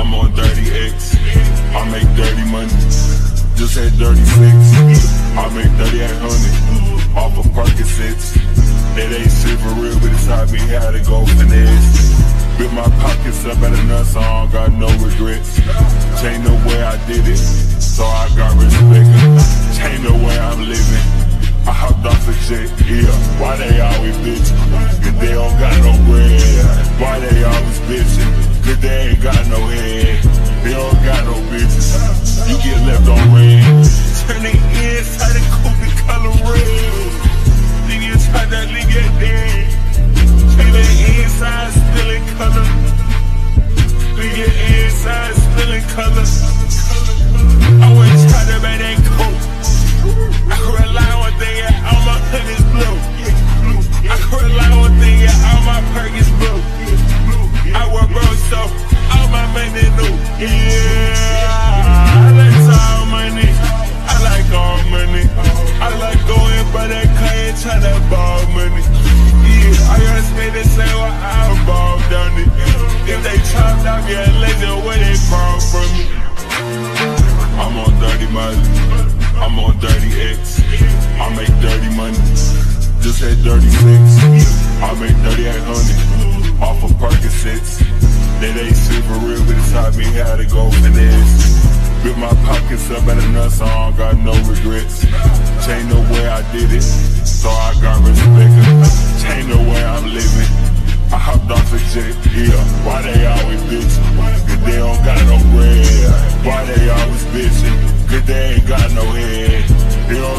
I'm on 30X, I make dirty money. Just had 36, I make 3,800 off of Percocets. That ain't shit for real, but it's taught me how to go finesse. Built my pockets up at a nut, so I don't got no regrets. Change the way I did it, so I got respect. Change the way I'm living, I hopped off a jet, yeah. Why they always bitchin'? Cause they don't got no bread. Why they always bitchin'? Cause they ain't got no head. They don't got no bitches. You get left on red. Turn the inside and coupe and color red. Then you try that nigga dead. Turn the inside still in color. Then your inside still in color. I went try to make that coat. I could rely on thing, yeah, all my hood is blue. I could rely on thing, yeah, all my perk is blue. I wear broke, so all my money new. Yeah, I like all money. I like all money. I like going by that car and try to ball money. Yeah, I gotta spend the same way I ball done it. If they chopped off your legend, where they fall from me? I'm on 30 money. I'm on 30X, I make dirty money. Just had 36, I make 3,800 off of Percocets. That ain't shit for real, but it's taught me how to go finesse. Built my pockets up at a nut, so I don't got no regrets. Change the way I did it, so I got respect. Change the way I'm living, I hopped off a jet, yeah. Why they always bitchin'? Cause they don't got no bread. Why they always bitchin'? Cause they ain't got no head. They don't